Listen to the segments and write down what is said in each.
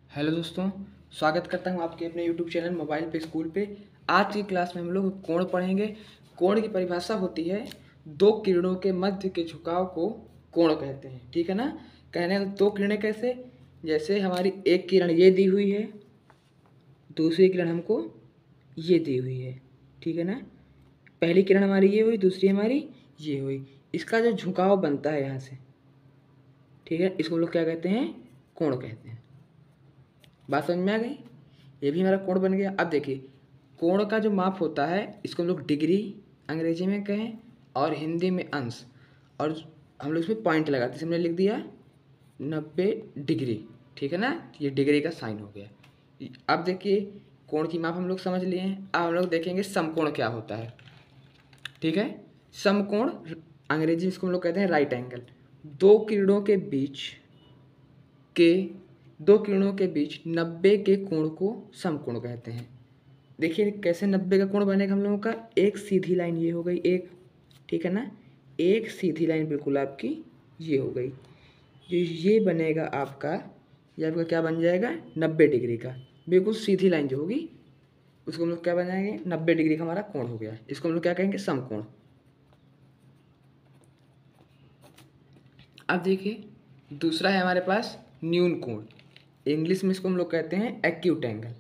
Hello दोस्तों, स्वागत करता हूं आपके अपने यूट्यूब चैनल मोबाइल पे स्कूल पे। आज की क्लास में हम लोग कोण पढ़ेंगे। कोण की परिभाषा होती है दो किरणों के मध्य के झुकाव को कोण कहते हैं। ठीक है ना। कहने हैं दो किरणें कैसे, जैसे हमारी एक किरण ये दी हुई है, दूसरी किरण हमको ये दी हुई है। ठीक है ना। पहली किरण हमारी ये हुई, दूसरी हमारी ये हुई। इसका जो झुकाव बनता है यहाँ से, ठीक है, इसको लोग क्या कहते हैं, कोण कहते हैं। बात समझ में आ गई। ये भी हमारा कोण बन गया। अब देखिए, कोण का जो माप होता है इसको हम लोग डिग्री अंग्रेजी में कहें और हिंदी में अंश, और हम लोग इसमें पॉइंट लगाते हैं। हमने लिख दिया 90 डिग्री। ठीक है ना। ये डिग्री का साइन हो गया। अब देखिए, कोण की माप हम लोग समझ लिए हैं। अब हम लोग देखेंगे समकोण क्या होता है। ठीक है। समकोण अंग्रेजी इसको हम लोग कहते हैं राइट एंगल। दो किरणों के बीच के दो किरणों के बीच 90 के कोण को समकोण कहते हैं। देखिए कैसे 90 का कोण बनेगा हम लोगों का। एक सीधी लाइन ये हो गई एक, ठीक है ना। एक सीधी लाइन बिल्कुल आपकी ये हो गई। जो ये बनेगा आपका, ये आपका क्या बन जाएगा, 90 डिग्री का बिल्कुल सीधी लाइन जो होगी उसको हम लोग क्या बनाएंगे, 90 डिग्री का हमारा कोण हो गया। इसको हम लोग क्या कहेंगे, समकोण। अब देखिए, दूसरा है हमारे पास न्यून कोण। इंग्लिश में इसको हम लोग कहते हैं एक्यूट एंगल।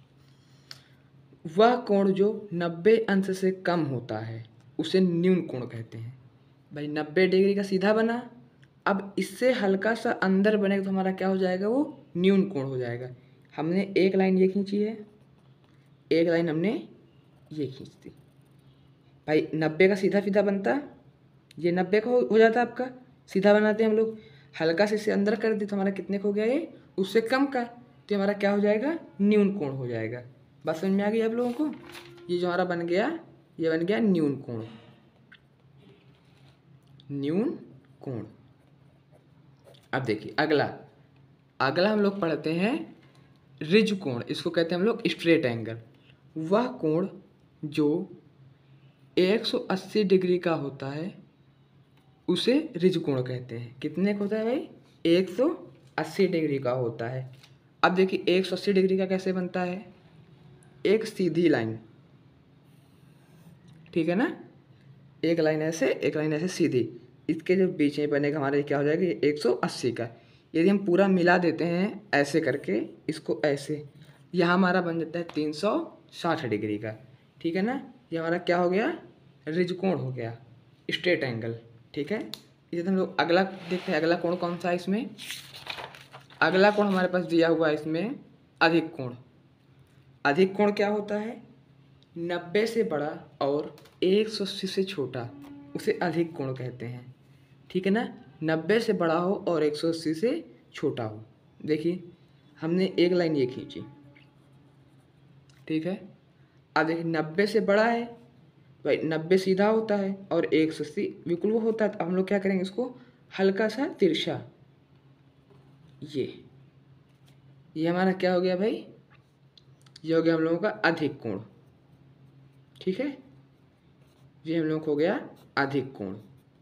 वह कोण जो 90 अंश से कम होता है उसे न्यून कोण कहते हैं। भाई 90 डिग्री का सीधा बना, अब इससे हल्का सा अंदर बनेगा तो हमारा क्या हो जाएगा, वो न्यून कोण हो जाएगा। हमने एक लाइन ये खींची है, एक लाइन हमने ये खींच दी। भाई 90 का सीधा सीधा बनता, ये 90 का हो जाता आपका, सीधा बनाते हैं हम लोग। हल्का से इसे अंदर कर दी तो हमारा कितने का हो गया, ये उससे कम का, तो हमारा क्या हो जाएगा, न्यून कोण हो जाएगा। बात समझ में आ गई आप लोगों को। ये जो हमारा बन गया, ये बन गया न्यून कोण। न्यून कोण। अब देखिए अगला, अगला हम लोग पढ़ते हैं रिज कोण। इसको कहते हैं हम लोग स्ट्रेट एंगल। वह कोण जो 180 डिग्री का होता है उसे रिज कोण कहते हैं। कितने का होता है भाई, 180 डिग्री का होता है। अब देखिए 180 डिग्री का कैसे बनता है, एक सीधी लाइन, ठीक है ना। एक लाइन ऐसे, एक लाइन ऐसे सीधी, इसके जो बीच में बनेगा हमारे क्या हो जाएगा, ये 180 का। यदि हम पूरा मिला देते हैं ऐसे करके, इसको ऐसे, यहाँ हमारा बन जाता है 360 डिग्री का। ठीक है ना। ये हमारा क्या हो गया, रिज कोण हो गया, स्ट्रेट एंगल। ठीक है। इसे हम लोग अगला देखते हैं। अगला कोण कौन सा है इसमें, अगला कोण हमारे पास दिया हुआ है इसमें अधिक कोण। अधिक कोण क्या होता है, 90 से बड़ा और 180 से छोटा उसे अधिक कोण कहते हैं। ठीक है ना। 90 से बड़ा हो और 180 से छोटा हो। देखिए हमने एक लाइन ये खींची, ठीक है। अब देखिए 90 से बड़ा है, भाई 90 सीधा होता है और 180 बिल्कुल वो होता है। तो हम लोग क्या करेंगे, इसको हल्का सा तिरछा, ये हमारा क्या हो गया भाई, ये हो गया हम लोगों का अधिक कोण। ठीक है। ये हम लोग हो गया अधिक कोण।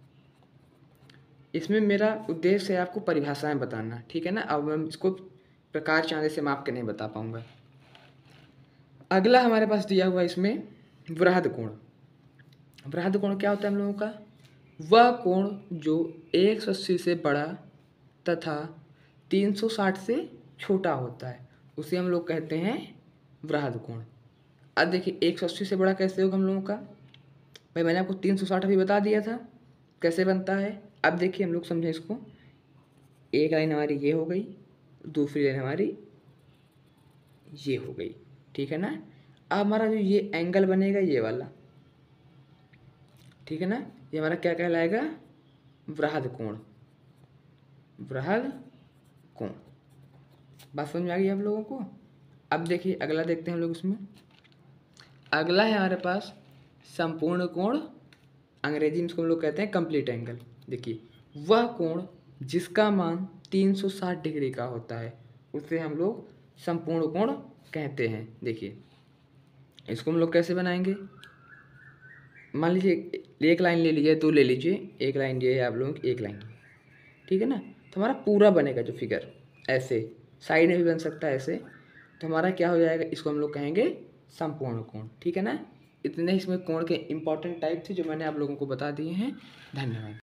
इसमें मेरा उद्देश्य है आपको परिभाषाएं बताना। ठीक है ना। अब मैं इसको प्रकार चांदे से माप के नहीं बता पाऊंगा। अगला हमारे पास दिया हुआ इसमें वृहद कोण। वृहद कोण क्या होता है हम लोगों का, वह कोण जो 180 से बड़ा तथा 360 से छोटा होता है उसे हम लोग कहते हैं वृहद कोण। अब देखिए 180 से बड़ा कैसे होगा हम लोगों का, भाई मैंने आपको 360 अभी बता दिया था कैसे बनता है। अब देखिए हम लोग समझें इसको, एक लाइन हमारी ये हो गई, दूसरी लाइन हमारी ये हो गई। ठीक है ना। अब हमारा जो ये एंगल बनेगा ये वाला, ठीक है ना, ये हमारा क्या कहलाएगा, वृहद कोण। वृहद कोण। बात समझ में आ गई आप लोगों को। अब देखिए अगला देखते हैं हम लोग इसमें। अगला है हमारे पास संपूर्ण कोण। अंग्रेजी में इसको हम लोग कहते हैं कंप्लीट एंगल। देखिए वह कोण जिसका मान 360 डिग्री का होता है उसे हम लोग संपूर्ण कोण कहते हैं। देखिए इसको हम लोग कैसे बनाएंगे, मान लीजिए एक लाइन ले लीजिए, दो ले लीजिए, एक लाइन ये है आप लोगों की, एक लाइन, ठीक है ना। तो हमारा पूरा बनेगा जो फिगर ऐसे, साइड में भी बन सकता है ऐसे, तो हमारा क्या हो जाएगा, इसको हम लोग कहेंगे समकोण कोण। ठीक है ना। इतने इसमें कोण के इंपॉर्टेंट टाइप थे जो मैंने आप लोगों को बता दिए हैं। धन्यवाद।